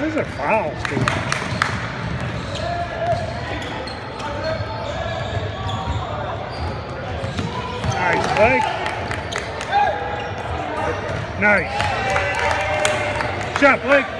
Those are fouls, dude. Nice, Blake. Nice. Shot, Blake.